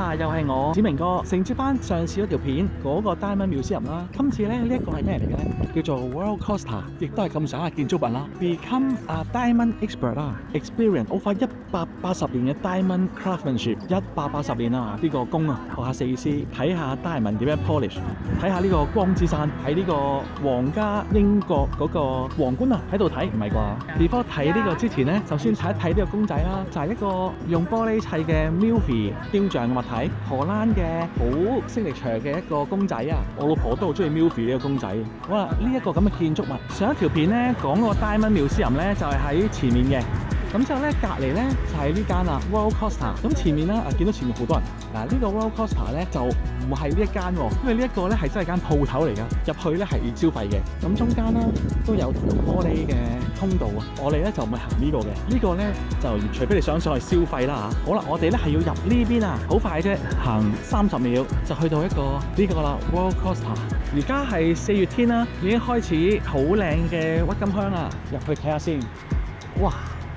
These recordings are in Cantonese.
啊，又係我子明哥承接翻上次嗰條片嗰個 Diamond Museum 啦。今次咧呢一個係咩嚟嘅咧？叫做 World Coaster， 亦都係咁上下建築物啦。Become a Diamond Expert 啦 ，Experience over 180年嘅 Diamond Craftsmanship， 180年啊！呢個工啊，學下四師，睇下 Diamond 點樣 polish， 睇下呢個光之山喺呢個皇家英國嗰個皇冠啊，喺度睇唔係啩 ？Before 睇呢個之前咧，首先睇一睇呢個公仔啦，就係一個用玻璃砌嘅 Milfy 雕像嘅物體，荷蘭嘅好signature嘅一個公仔啊！我老婆都好中意 Milfy 呢個公仔。好啦，呢一個咁嘅建築物，上一條片咧講個 Diamond Museum 咧就係喺前面嘅。咁之後咧，隔離咧就係呢間啦 World Coaster。咁前面咧見到前面好多人。嗱，呢個 World Coaster 咧就唔係呢一間喎，因為呢一個咧係真係間鋪頭嚟㗎，入去咧係要消費嘅。咁中間咧都有條玻璃嘅通道啊。我哋咧就唔係行呢個嘅，呢個咧就除非你想上去消費啦嚇。好啦，我哋咧係要入呢邊啊，好快啫，行30秒就去到一個呢個啦 World Coaster。而家係4月天啦，已經開始好靚嘅鬱金香啦，入去睇下先。哇！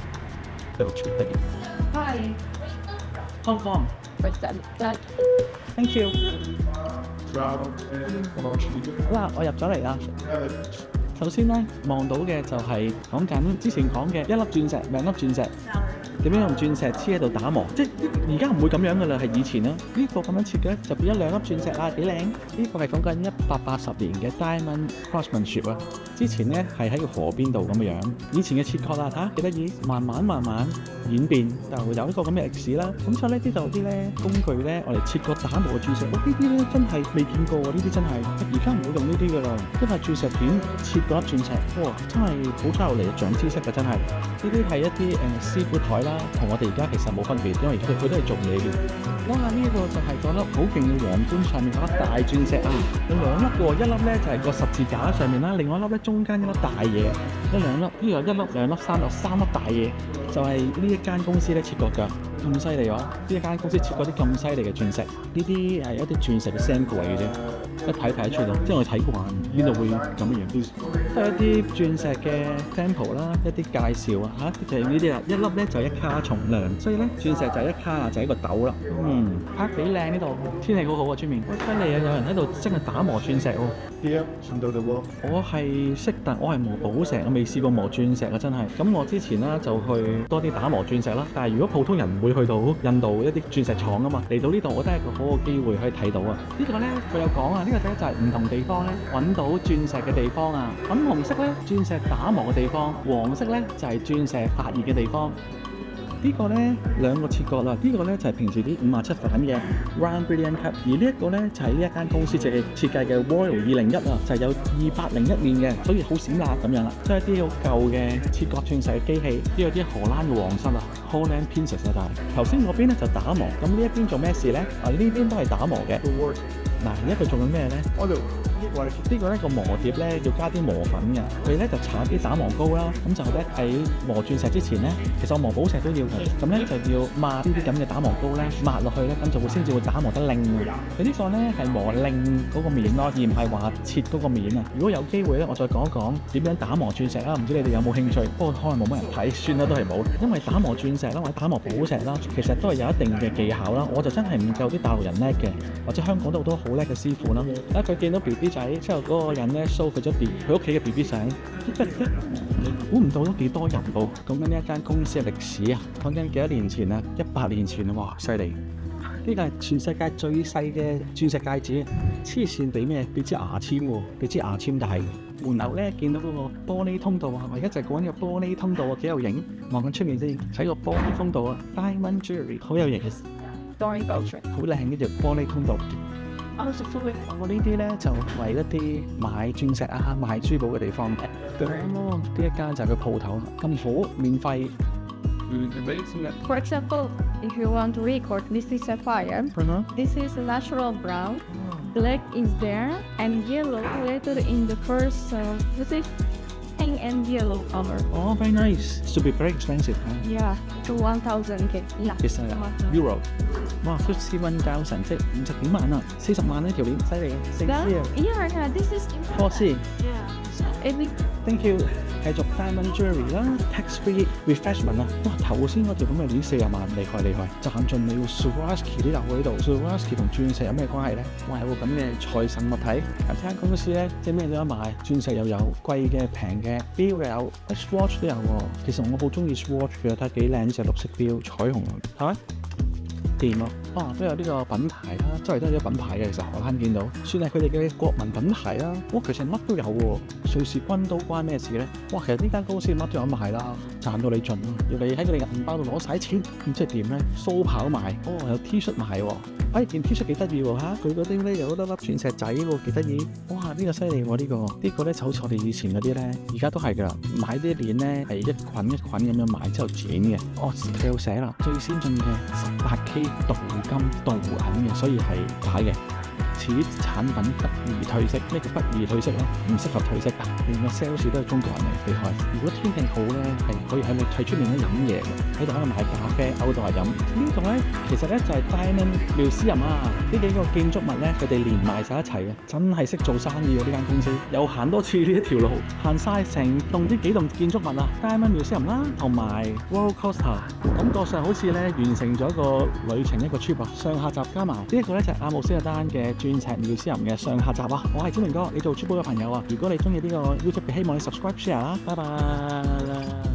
Hi, Hong Kong. Thank you. 好啦，我入咗嚟啦。首先咧，望到嘅就係講緊之前講嘅一粒鑽石、兩粒鑽石，點樣用鑽石黐喺度打磨。即係而家唔會咁樣噶啦，係以前啦。呢個咁樣切嘅就變咗2粒鑽石啦，幾靚！呢個係講緊180年嘅 Diamond Craftsmanship 啊。之前咧係喺個河邊度咁嘅樣，以前嘅切割啦嚇幾得意，慢慢演變，就有一個咁嘅歷史啦。咁所以咧呢度啲咧工具咧，我哋切割打磨嘅鑽石，呢啲咧真係未見過喎，呢啲真係而家唔會用呢啲噶啦，都係鑽石片切嗰粒鑽石，哇！真係好差落嚟長知識嘅真係。呢啲係一啲師傅台啦，同我哋而家其實冇分別，因為佢都係做嘢嘅。哇！呢個就係嗰粒好勁嘅皇冠上面嗰粒大鑽石啊，有2粒喎，一粒咧就係個十字架上面啦，另外一粒咧中間一粒大嘢，一兩粒，呢個1粒、2粒、3粒，3粒大嘢，就係呢一間公司咧切割㗎，咁犀利喎！呢一間公司切割啲咁犀利嘅鑽石，呢啲係一啲鑽石嘅 sample 嚟嘅啫，一睇得出咯，即係我睇慣邊度會咁嘅樣，都係一啲鑽石嘅 sample 啦，一啲介紹啊嚇，就係呢啲啦，一粒咧就1卡重量，所以咧鑽石就係1卡啊，就係一個豆啦。幾靚呢度，天氣好好啊，出面。犀利啊！有人喺度真係打磨鑽石喎。我係識，但我係磨寶石，我未試過磨鑽石啊，真係。咁我之前咧就去多啲打磨鑽石啦。但係如果普通人唔會去到印度一啲鑽石廠啊嘛，嚟到呢度我都係一個好嘅機會可以睇到啊。呢個咧佢有講啊，呢個第一就係唔同地方咧揾到鑽石嘅地方啊。粉紅色咧鑽石打磨嘅地方，黃色咧就係鑽石發熱嘅地方。呢個咧兩個切割啦，呢個咧就係平時啲57反嘅 Round Brilliant Cut， 而呢一個咧就係呢一間公司設計嘅 Royal 201啊，就係有2801面嘅，所以好閃辣咁樣啦。即係一啲好舊嘅切割鑽石嘅機器，呢個啲荷蘭嘅皇室啊 ，Holland Princess 啊，但係頭先嗰邊咧就打磨，咁呢一邊做咩事咧？啊呢邊都係打磨嘅。嗱，而家佢做緊咩咧？呢個咧個磨碟咧要加啲磨粉嘅，佢咧就搽啲打磨膏啦，咁就咧喺磨鑽石之前咧，其實我磨寶石都要嘅，咁咧就要抹呢啲咁嘅打磨膏咧，抹落去咧，咁就會先至會打磨得靚嘅。佢呢個咧係磨靚嗰個面咯，而唔係話切嗰個面啊。如果有機會咧，我再講一講點樣打磨鑽石啦，唔知你哋有冇興趣？不過可能冇乜人睇，算啦都係冇，因為打磨鑽石啦或者打磨寶石啦，其實都係有一定嘅技巧啦。我就真係唔夠啲大陸人叻嘅，或者香港都好多好叻嘅師傅啦。佢見到 BB 仔之後嗰個人咧 show 佢屋企嘅 BB 仔，估唔到都幾多人喎。講緊呢一間公司嘅歷史啊，講緊幾多年前啊，100年前啊，哇犀利！呢個係全世界最細嘅鑽石戒指，黐線俾咩？俾支牙籤喎，俾支牙籤，但係門口咧見到嗰個玻璃通道啊，我而家就講緊個玻璃通道啊，幾有型。望緊出面先，睇個玻璃通道啊 ，Diamond Jewelry 好有型嘅，好靚呢條玻璃通道。我呢啲咧就為一啲買鑽石啊、賣珠寶嘅地方嘅。呢一間就係個鋪頭，咁好免費。 For example, if you want to record, this is sapphire. This is natural brown. Black is there, and yellow later in the first. This is pink and yellow color. Oh, very nice. Should be very expensive. Yeah, to 1,000K. Yeah. It's Euro. 哇 ，51,000 即係50幾萬啊，40萬呢條鏈，犀利啊！4C 啊 Yeah, this is. 4C。 Yeah. every Thank you。繼續 Diamond Jewelry 啦 ，tax free refreshment 啊！哇，頭先嗰條咁嘅鏈40萬，厲害厲害！賺盡你要 Swarovski 呢度喺度 ，Swarovski 同鑽石有咩關係咧？哇，有個咁嘅財神物體，呢間公司咧即係咩都有賣，鑽石又有，貴嘅平嘅，錶又有 ，Swatch 都有喎。其實我好中意 Swatch 嘅，睇幾靚呢隻綠色錶，彩虹係咪？掂咯，都有呢個品牌啦，周圍都有啲品牌嘅。其實荷蘭見到，算係佢哋嘅國民品牌啦。哇，其實乜都有喎，瑞士軍刀關咩事咧？哇，其實呢間公司乜都有賣啦，賺到你盡咯。要你喺佢哋嘅銀包度攞晒錢，咁即係點咧？蘇跑賣，有 T 恤賣喎。件 T 恤幾得意喎嚇，佢嗰啲咧有好多粒鑽石仔喎，幾得意。哇，呢個犀利喎呢個咧就好似我哋以前嗰啲咧，而家都係㗎啦，買啲鏈咧係一捆一捆咁樣買之後剪嘅。佢有寫啦，最先進嘅18K 鍍金鍍銀嘅，所以係假嘅。此產品不宜褪色，咩叫不宜褪色咧？唔適合褪色㗎。連個 sales 都係中國人嚟，厲害。如果天氣好咧，係可以喺出面咧飲嘢嘅，喺度買咖啡，喺度飲。呢度咧其實咧就係 Diamond Museum 啊！呢幾個建築物咧，佢哋連埋晒一齊嘅，真係識做生意喎！呢間公司又行多次呢一條路，行晒成棟啲幾棟建築物啊 ！Diamond Museum 啦，同埋 Roller Coaster， 感覺上好似咧完成咗一個旅程一個 trip 啊！上下集加埋呢一個咧就係阿姆斯特丹嘅鑽石Museum嘅上下集啊！我係小明哥，你做珠寶嘅朋友啊！如果你中意呢個 YouTube 嘅，希望你 subscribe share 啦，拜拜。